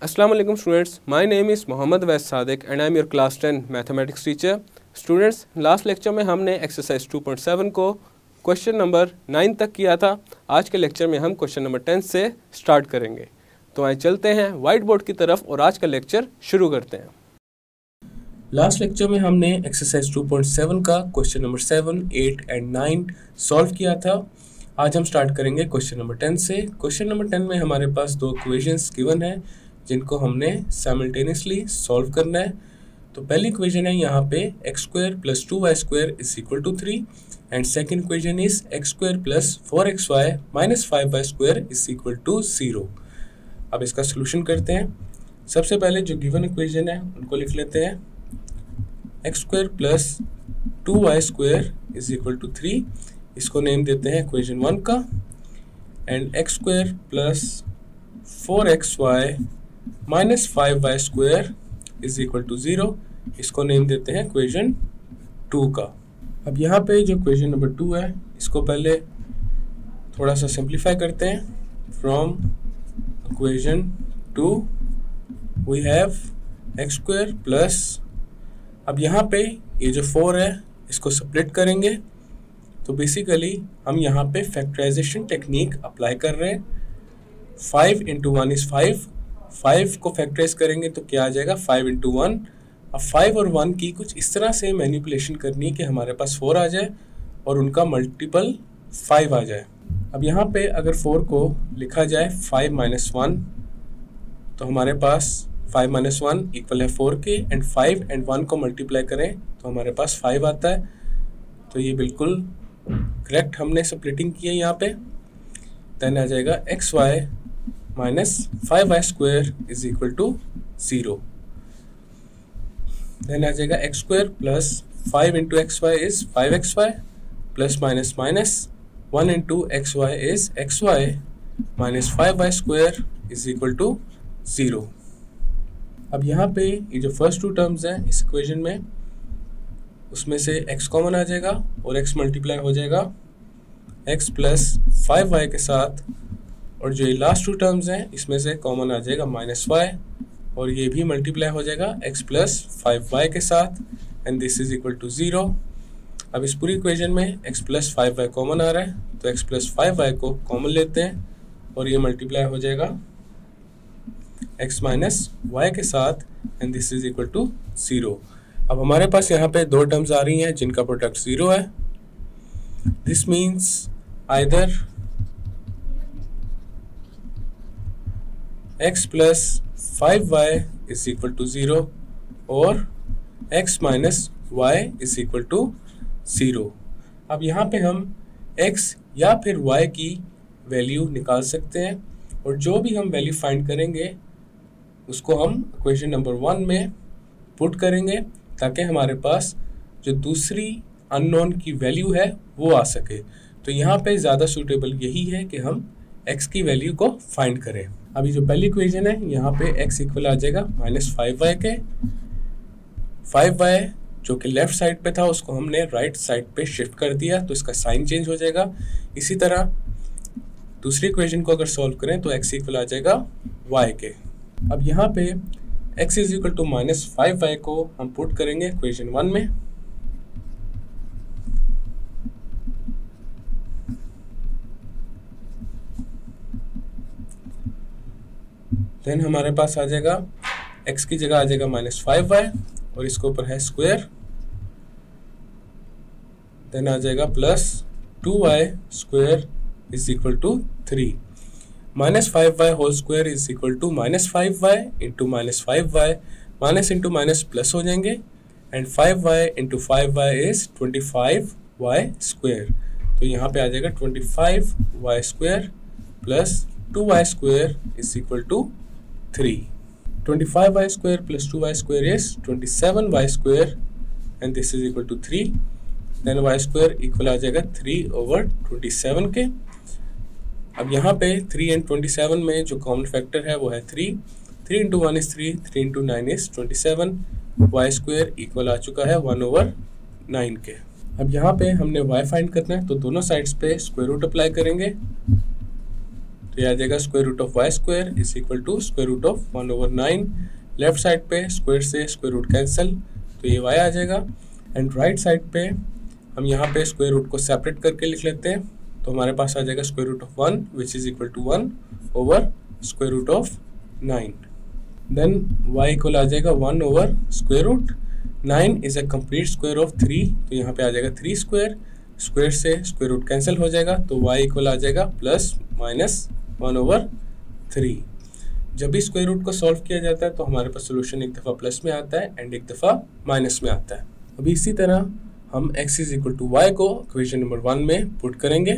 Assalamu alaikum students, my name is Mohammad Wais Sadiq and I am your class 10 mathematics teacher. Students, last lecture में हमने exercise 2.7 को question number 9 तक किया था। आज के लेक्चर में हम क्वेश्चन नंबर 10 से स्टार्ट करेंगे। तो आइए चलते हैं वाइट बोर्ड की तरफ और आज का लेक्चर शुरू करते हैं। लास्ट लेक्चर में हमने एक्सरसाइज 2.7 का क्वेश्चन नंबर 7, 8 एंड 9 सॉल्व किया था। आज हम स्टार्ट करेंगे क्वेश्चन नंबर 10 से। क्वेश्चन नंबर 10 में हमारे पास दो इक्वेशंस गिवन है जिनको हमने साइमल्टेनियसली सॉल्व करना है। तो पहली इक्वेशन है यहाँ पे x² + 2y² = 3 and second equation is x² + 4xy - 5y² = 0। अब इसका सोल्यूशन करते हैं। सबसे पहले जो गिवन इक्वेशन है उनको लिख लेते हैं। x² + 2y² = 3, इसको नेम देते हैं इक्वेशन 1 का। एंड x² + 4xy - 5y² = 0, इसको नेम देते हैं इक्वेशन 2 का। अब यहाँ पे जो इक्वेशन नंबर 2 है इसको पहले थोड़ा सा सिंप्लीफाई करते हैं। From equation 2 we have x² plus, अब यहाँ पे ये जो 4 है इसको स्प्लिट करेंगे। तो बेसिकली हम यहाँ पे फैक्टराइजेशन टेक्निक अप्लाई कर रहे हैं। 5 × 1 = 5, 5 को फैक्टराइज करेंगे तो क्या आ जाएगा 5 × 1। अब 5 और 1 की कुछ इस तरह से मैनिपुलेशन करनी है कि हमारे पास 4 आ जाए और उनका मल्टीपल 5 आ जाए। अब यहाँ पे अगर 4 को लिखा जाए 5 - 1 तो हमारे पास 5 - 1 = है 4 के, एंड 5 और 1 को मल्टीप्लाई करें तो हमारे पास 5 आता है। तो ये बिल्कुल करेक्ट हमने स्प्लिटिंग की है यहाँ पे। देन आ जाएगा xy - 5y² = 0। देन आ जाएगा x² + 5 × xy is 5xy plus minus minus 1 × xy is xy - 5y² = 0। अब यहाँ पे ये जो फर्स्ट टू टर्म्स हैं इस इक्वेशन में, उसमें से x कॉमन आ जाएगा और x मल्टीप्लाई हो जाएगा x + 5y के साथ, और जो ये लास्ट टू टर्म्स हैं इसमें से कॉमन आ जाएगा -y और ये भी मल्टीप्लाई हो जाएगा x + 5y के साथ, and this is equal to 0। अब इस पूरी इक्वेशन में x + 5y कॉमन आ रहा है तो x + 5y को कॉमन लेते हैं और ये मल्टीप्लाई हो जाएगा x - y के साथ, and this is equal to 0। अब हमारे पास यहाँ पे दो टर्म्स आ रही हैं जिनका प्रोडक्ट 0 है। This means either x + 5y = 0 और x - y = 0। अब यहाँ पे हम x या फिर y की वैल्यू निकाल सकते हैं, और जो भी हम वैल्यू फाइंड करेंगे उसको हम इक्वेशन नंबर 1 में पुट करेंगे ताकि हमारे पास जो दूसरी अननोन की वैल्यू है वो आ सके। तो यहाँ पे ज़्यादा सूटेबल यही है कि हम x की वैल्यू को फाइंड करें। अभी जो पहली इक्वेशन है यहाँ पे x इक्वल आ जाएगा -5y के। 5y जो कि लेफ्ट साइड पे था उसको हमने राइट साइड पे शिफ्ट कर दिया तो इसका साइन चेंज हो जाएगा। इसी तरह दूसरी इक्वेशन को अगर सॉल्व करें तो x इक्वल आ जाएगा y के। अब यहाँ पे x = -5y को हम पुट करेंगे इक्वेशन 1 में। देन हमारे पास आ जाएगा x की जगह आ जाएगा -5y और इसके ऊपर है स्क्वायर। देन आ जाएगा +2y² = 3। -5y² = -5y × -5y, minus into minus plus हो जाएंगे, and 5y × 5y is 25y²। तो यहाँ पे आ जाएगा 25y² + 2y² = 3। 25y² + 2y² is 27y², and this is equal to 3। then y² equal आ जाएगा 3/27 के। अब यहाँ पे 3 and 27 में जो कॉमन फैक्टर है वो है 3। 3 × 1 is 3, 3 × 9 is 27। y² इक्वल आ चुका है 1/9 के। अब यहाँ पे हमने y फाइंड करना है तो दोनों साइड्स पे स्क्वायर रूट अप्लाई करेंगे। तो ये आ जाएगा square root of y square is equal to square root of 1/9। Left side पे स्क्वायर से स्क्वायर रूट कैंसिल, तो ये y आ जाएगा। एंड राइट साइड पे हम यहाँ पे स्क्वायर रूट को सेपरेट करके लिख लेते हैं, तो हमारे पास आ जाएगा square root of 1 which is equal to 1 over square root of 9। Then y equal आ जाएगा 1 over square root 9 is a complete square of 3, तो यहाँ पे आ जाएगा 3 स्क्वायर, स्क्वायर से स्क्वायर रूट कैंसिल हो जाएगा, तो y इक्वल आ जाएगा प्लस माइनस 1 ओवर 3। जब भी स्क्वायर रूट को सॉल्व किया जाता है तो हमारे पास सोल्यूशन एक दफ़ा प्लस में आता है एंड एक दफ़ा माइनस में आता है। अभी इसी तरह हम x is equal to y को इक्वेशन नंबर 1 में पुट करेंगे।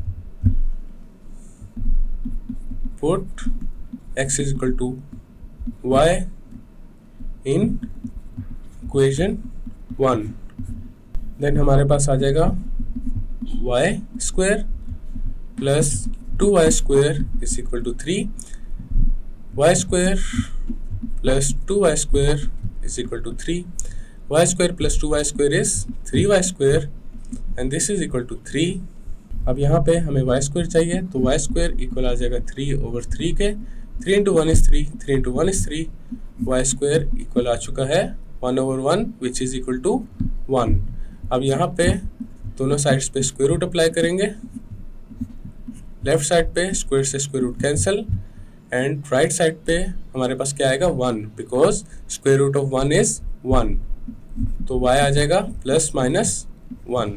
Put x is equal to y in equation 1, then हमारे पास आ जाएगा y square plus 2y square is equal to 3, y square plus 2y square is equal to 3, y square plus 2y square is 3y square and this is equal to 3। अब यहाँ पे हमें y square चाहिए, तो y square equal आ जाएगा 3 over 3 के, 3 into 1 is 3, 3 into 1 is 3, y square equal आ चुका है 1 over 1 which is equal to 1। अब यहाँ पे दोनों साइड्स पे स्क्वायर रूट अप्लाई करेंगे, लेफ्ट साइड पे स्क्वायर से square root cancel and right side पे हमारे पास क्या आएगा 1 because square root of 1 is 1, तो y आ जाएगा प्लस माइनस 1।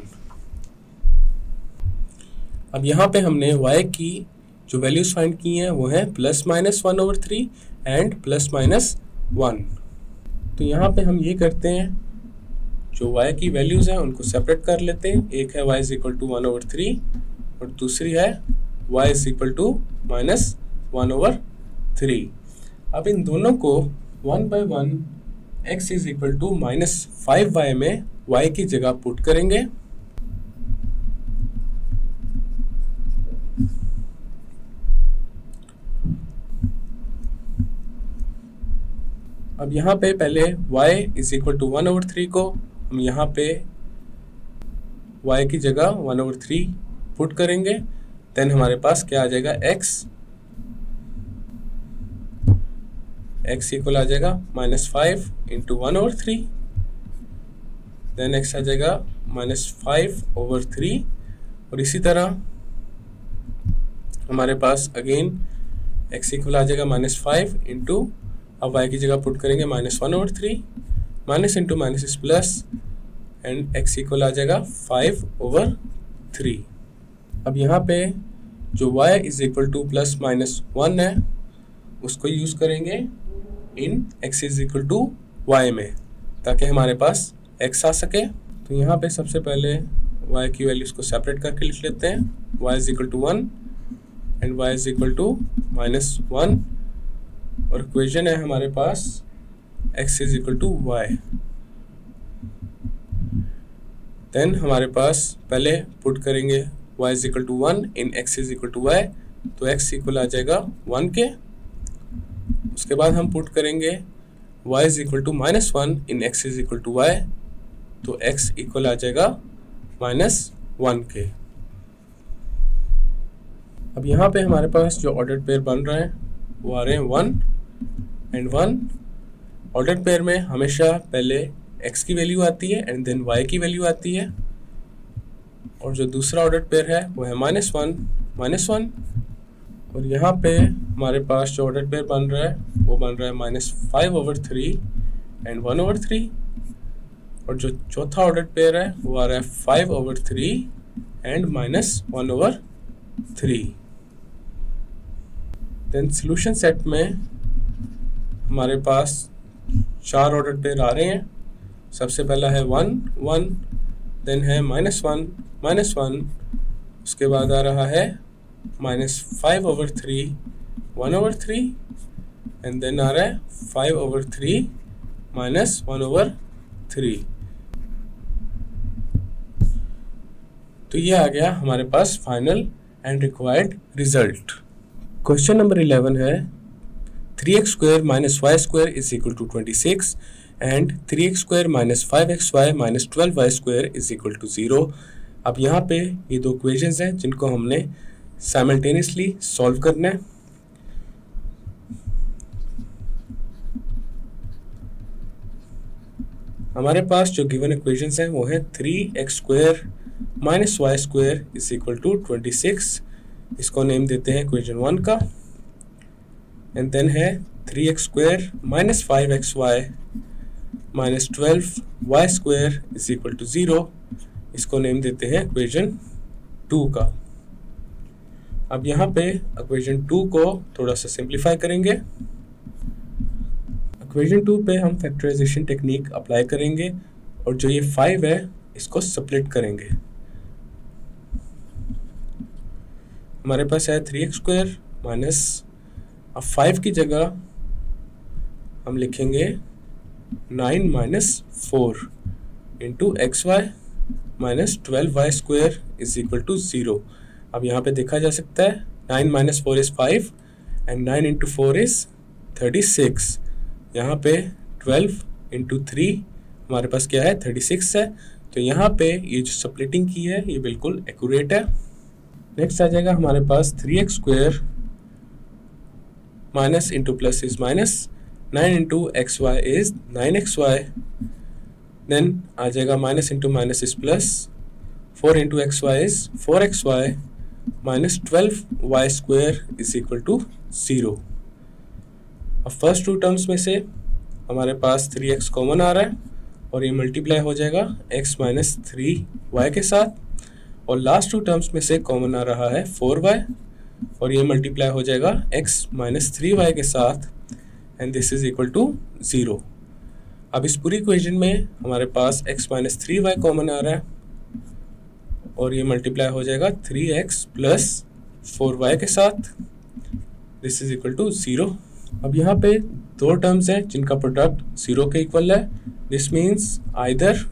अब यहाँ पे हमने y की जो वैल्यूज फाइंड की हैं वो है plus minus 1 over 3 and plus minus 1। तो यहाँ पे हम ये करते हैं, जो y की वैल्यूज हैं उनको सेपरेट कर लेते हैं। एक है y is equal to 1 over 3 और दूसरी है y is equal to minus 1 over 3। अब इन दोनों को 1 by 1 x is equal to minus 5y में y की जगह पुट करेंगे। अब यहाँ पे पहले y is equal to 1 over 3 को हम यहाँ पे y की जगह 1 ओवर 3 पुट करेंगे, देन हमारे पास क्या आ जाएगा x इक्वल आ जाएगा minus 5 into 1 over 3, then x आ जाएगा माइनस 5 ओवर 3 और इसी तरह हमारे पास अगेन x इक्वल आ जाएगा माइनस 5 इंटू, अब y की जगह पुट करेंगे minus 1 over 3, minus into minus is plus and x equal आ जाएगा 5 ओवर 3। अब यहाँ पे जो y is equal to plus minus 1 है उसको यूज़ करेंगे in x is equal to y में, ताकि हमारे पास x आ सके। तो यहाँ पे सबसे पहले y की वैल्यूज़ को सेपरेट करके लिख लेते हैं। y is equal to 1 and y is equal to minus 1 और इक्वेशन है हमारे पास x is equal to y। Then हमारे पास पहले पुट करेंगे y is equal to 1 in x is equal to y, तो x इक्वल आ जाएगा 1 के। उसके बाद हम पुट करेंगे y is equal to minus 1 in x is equal to y, तो x इक्वल आ जाएगा माइनस 1 के। अब यहाँ पे हमारे पास जो ऑर्डर्ड पेयर बन रहे हैं वो आ रहे हैं 1 एंड 1। ऑर्डर्ड पेयर में हमेशा पहले x की वैल्यू आती है एंड देन y की वैल्यू आती है, और जो दूसरा ऑर्डर्ड पेयर है वो है माइनस 1 माइनस 1। और यहाँ पे हमारे पास जो ऑर्डर्ड पेयर बन रहा है वो बन रहा है माइनस 5 ओवर 3 एंड 1 ओवर 3, और जो चौथा ऑर्डर्ड पेयर है वो आ रहा है 5 over 3 and minus 1 over 3। Then solution set में हमारे पास 4 ऑर्डर्ड पेयर आ रहे हैं। सबसे पहला है 1 1, देन है माइनस 1 माइनस 1, उसके बाद आ रहा है minus 5 over 3 1 over 3 and then आ रहा है 5 ओवर 3 माइनस 1 ओवर 3। तो ये आ गया हमारे पास final and required result. Question number 11 है 3x square minus y square is equal to 26 and 3x square minus 5xy minus 12y square is equal to 0। अब यहाँ पे ये दो इक्वेशंस हैं जिनको हमने साइमल्टेनियसली सॉल्व करना है। हमारे पास जो गिवन इक्वेशंस हैं वो है 3x² minus y square is equal to 26। इसको नेम देते हैं इक्वेशन 1 का। एंड देन है 3x² minus 5xy minus 12y square is equal to 0। इसको नेम देते हैं इक्वेशन 2 का। अब यहाँ पे इक्वेशन 2 को थोड़ा सा सिंप्लीफाई करेंगे। इक्वेशन 2 पे हम फैक्टराइजेशन टेक्निक अप्लाई करेंगे और जो ये 5 है इसको स्प्लिट करेंगे। हमारे पास है 3x² माइनस, अब 5 की जगह हम लिखेंगे 9 minus 4 into XY minus 12y square is equal to 0। अब यहाँ पे देखा जा सकता है 9 minus 4 is 5 and 9 into 4 is 36। यहाँ पे 12 इंटू 3 हमारे पास क्या है 36 है। तो यहाँ पे ये जो स्प्लिटिंग की है ये बिल्कुल एक्यूरेट है। नेक्स्ट आ जाएगा हमारे पास 3x² minus into plus is minus, 9 into XY is 9xy। Then आ जाएगा minus into minus is plus, 4 into XY is 4xy minus 12y square is equal to 0। अब फर्स्ट टू टर्म्स में से हमारे पास 3x कॉमन आ रहा है और ये मल्टीप्लाई हो जाएगा x माइनस 3y के साथ, और लास्ट टू टर्म्स में से कॉमन आ रहा है 4y और ये मल्टीप्लाई हो जाएगा x माइनस 3y के साथ and this is equal to 0। अब इस पूरी इक्वेशन में हमारे पास x माइनस 3y कॉमन आ रहा है और ये मल्टीप्लाई हो जाएगा 3x प्लस 4y के साथ, दिस इज इक्वल टू 0। अब यहाँ पे दो टर्म्स हैं जिनका प्रोडक्ट 0 के इक्वल है। This means either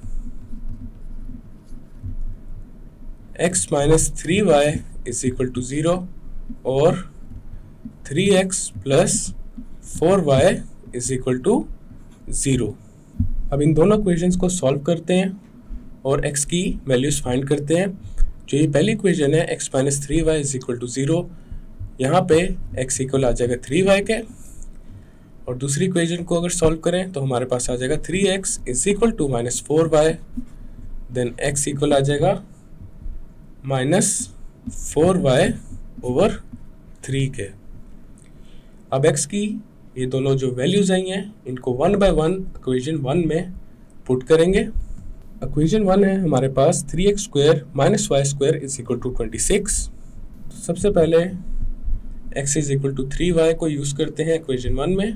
x minus 3y is equal to 0 और 3x plus 4y is equal to 0। अब इन दोनों इक्वेशंस को सॉल्व करते हैं और x की वैल्यूज फाइंड करते हैं। जो ये पहली इक्वेशन है x minus 3y is equal to 0, यहाँ पे x इक्वल आ जाएगा 3y के, और दूसरी इक्वेशन को अगर सॉल्व करें तो हमारे पास आ जाएगा 3x is equal to minus 4y, then x equal आ जाएगा माइनस 4y ओवर 3 के। अब x की ये दोनों जो वैल्यूज आई हैं इनको 1 बाय 1 इक्वेशन 1 में पुट करेंगे। इक्वेशन 1 है हमारे पास 3x² minus y square is equal to 26। सबसे पहले x is equal to 3y को यूज करते हैं इक्वेशन 1 में।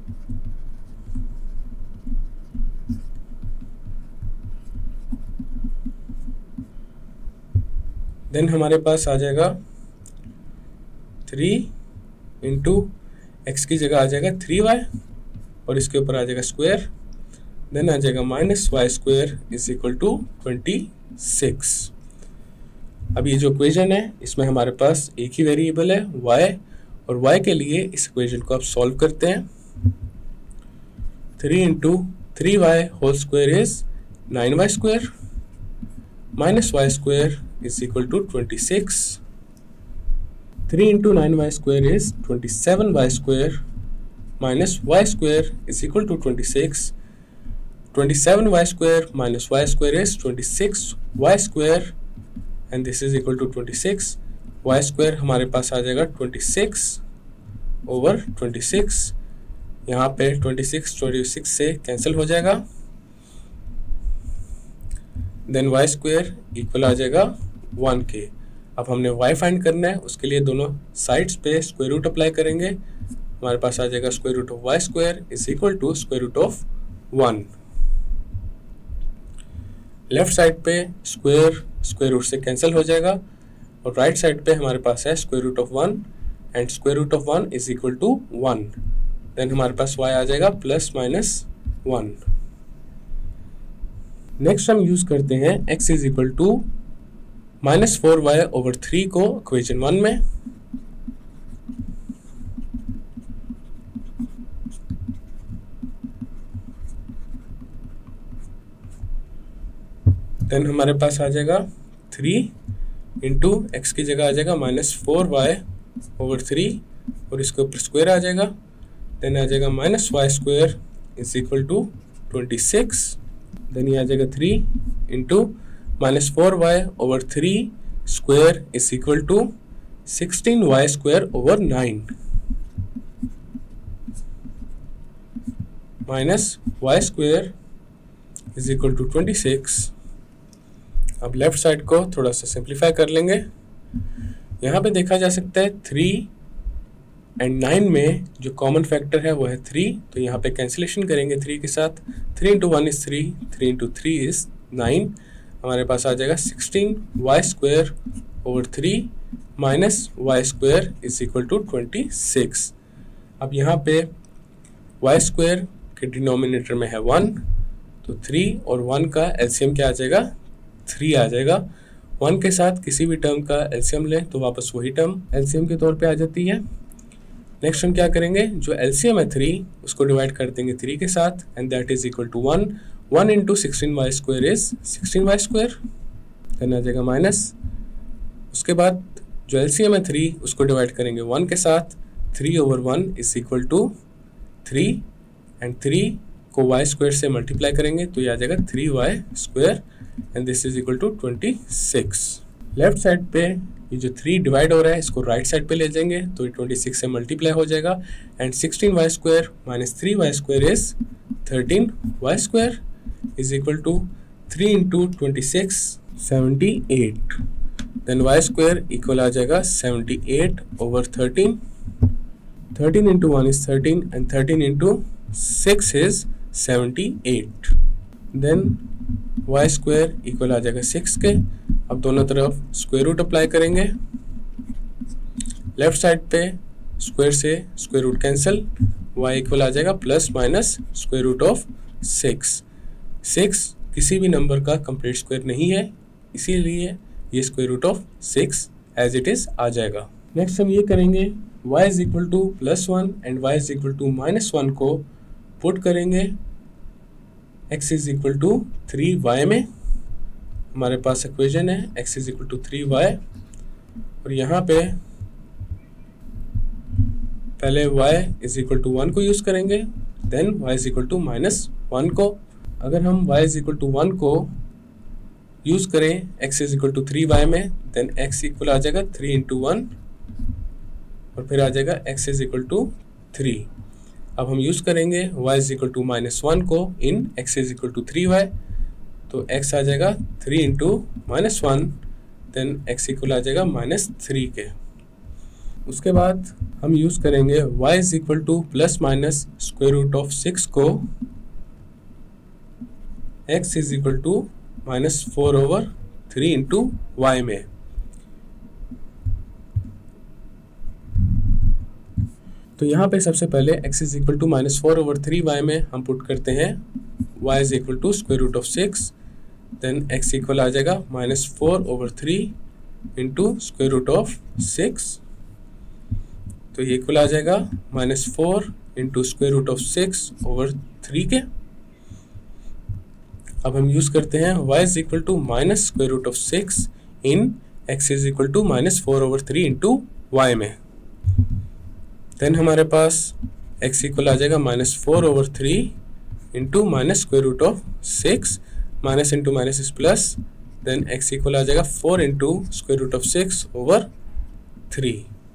देन हमारे पास आ जाएगा 3 इंटू एक्स की जगह आ जाएगा 3y और इसके ऊपर आ जाएगा स्क्वायर, देन आ जाएगा minus y square is equal to 26। अब ये जो इक्वेशन है इसमें हमारे पास एक ही वेरिएबल है y, और y के लिए इस इक्वेशन को आप सॉल्व करते हैं। 3 into 3y whole square is 9y square minus y square is equal to 26. 3 into 9y square is 27y square minus y square is equal to 26. 27y square minus y square is 26y square and this is equal to 26. y square हमारे पास आ जाएगा 26 over 26। यहाँ पे 26 से cancel हो जाएगा, then y square equal आ जाएगा 1 के। अब हमने y फाइंड करना है, उसके लिए दोनों साइड्स पे स्क्वायर रूट अप्लाई करेंगे। हमारे पास आ जाएगा square root of y square is equal to square root of 1। Left side पे स्क्वायर रूट से कैंसिल हो जाएगा और राइट साइड पे हमारे पास है square root of 1 and square root of 1 is equal to 1। Then हमारे पास y आ जाएगा प्लस माइनस 1। नेक्स्ट हम यूज करते हैं x is equal to minus 4y over 3 को इक्वेशन 1 में। देन हमारे पास आ जाएगा 3 इंटू एक्स की जगह आ जाएगा -4y/3 और इसके ऊपर स्क्वायर आ जाएगा, देन आ जाएगा -y² is equal to 26, then ये आ जाएगा 3 into -4y/3 square is equal to 16y² minus y² is equal to 26। अब लेफ्ट साइड को थोड़ा सा सिंप्लीफाई कर लेंगे। यहाँ पे देखा जा सकता है 3 एंड 9 में जो कॉमन फैक्टर है वो है 3, तो यहाँ पे कैंसिलेशन करेंगे 3 के साथ। 3 इंटू 1 इज 3, 3 इंटू 3 इज 9, हमारे पास आ जाएगा 16y² minus y² is equal to 26। अब यहाँ पे y² के डिनोमिनेटर में है 1, तो 3 और 1 का एलसीएम क्या आ जाएगा, 3 आ जाएगा। 1 के साथ किसी भी टर्म का एलसीएम लें तो वापस वही टर्म एलसीएम के तौर पे आ जाती है। नेक्स्ट हम क्या करेंगे, जो एलसीएम है 3 उसको डिवाइड कर देंगे 3 के साथ and that is equal to 1। 1 into 16y² is 16y², then आ जाएगा माइनस। उसके बाद जो एलसीएम है 3 उसको डिवाइड करेंगे 1 के साथ, 3/1 इज इक्वल टू 3 एंड 3 को y² से मल्टीप्लाई करेंगे तो ये आ जाएगा 3y² and this is equal to 26। Left side पे ये जो 3 डिवाइड हो रहा है इसको राइट साइड पे ले जाएंगे तो ये 26 से मल्टीप्लाई हो जाएगा and 16y² minus 3y² is 13y² is equal to 3 into 26 78, then y² equal आ जाएगा 78/13। 13 into 1 is 13 and 13 into 6 is 78, then y² equal आ जाएगा 6 के। अब दोनों तरफ स्क्वायर रूट अप्लाई करेंगे। लेफ्ट साइड पे स्क्वायर से square root cancel, y equal आ जाएगा plus minus square root of 6। 6 किसी भी नंबर का कंप्लीट स्क्वायर नहीं है, इसीलिए ये square root of 6 as it is आ जाएगा। नेक्स्ट हम ये करेंगे y is equal to +1 and y is equal to -1 को पुट करेंगे x is equal to 3y में। हमारे पास इक्वेशन है x is equal to 3y और यहाँ पे पहले y इज इक्वल टू 1 को यूज़ करेंगे, then y is equal to -1 को। अगर हम y इज इक्वल टू 1 को यूज़ करें x is equal to 3y में, देन x इक्वल आ जाएगा 3 इंटू 1 और फिर आ जाएगा x इज इक्वल टू 3। अब हम यूज़ करेंगे y इज इक्वल टू -1 को in x is equal to 3y, तो x आ जाएगा 3 इंटू -1, देन x इक्वल आ जाएगा -3 के। उसके बाद हम यूज़ करेंगे y is equal to plus minus square root of 6 को x is equal to -4/3 into y में। तो यहाँ पे सबसे पहले x is equal to -4/3y में हम पुट करते हैं y is equal to square root of 6, then x equal आ जाएगा -4/3 इंटू स्क्वायर रूट ऑफ 6, तो ये इक्वल आ जाएगा -4 इंटू स्क्वायर रूट ऑफ 6/3 के। अब हम यूज़ करते हैं y is equal to minus square root of 6 in x is equal to -4/3 into y में। देन हमारे पास x इक्वल आ जाएगा -4/3 into minus square root of 6, minus into minus is plus, then x equal आ जाएगा 4 into square root of 6/3।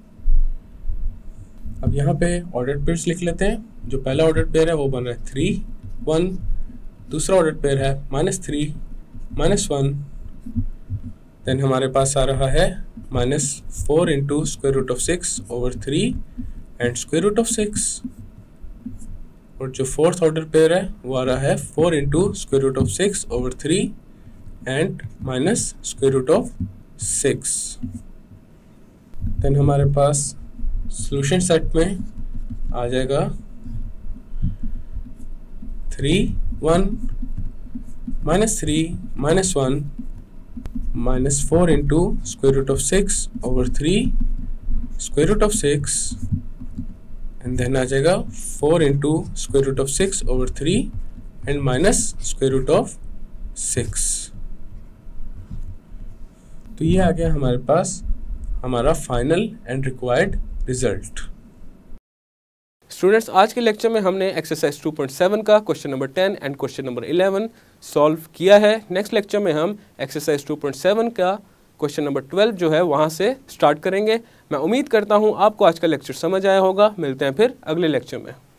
अब यहाँ पे ऑर्डर पेयर्स लिख लेते हैं। जो पहला ऑर्डर पेयर है वो बन रहा है 3 1, दूसरा ऑर्डर पेयर है -3 -1, देन हमारे पास आ रहा है -4 into square root of 6/3 and square root of 6, और जो फोर्थ ऑर्डर पेयर है वो आ रहा है 4 into square root of 6/3 and minus square root of 6। Then हमारे पास सॉल्यूशन सेट में आ जाएगा 3 1 -3 -1 -4 into square root of 6/3 square root of 6 and then आ जाएगा 4 into square root of 6/3 and minus square root of 6। तो ये आ गया हमारे पास हमारा final and required result. Students, आज के लेक्चर में हमने एक्सरसाइज 2.7 का question number 10 and question number 11 solve किया है। नेक्स्ट लेक्चर में हम एक्सरसाइज 2.7 का क्वेश्चन नंबर 12 जो है वहाँ से स्टार्ट करेंगे। मैं उम्मीद करता हूँ आपको आज का लेक्चर समझ आया होगा। मिलते हैं फिर अगले लेक्चर में।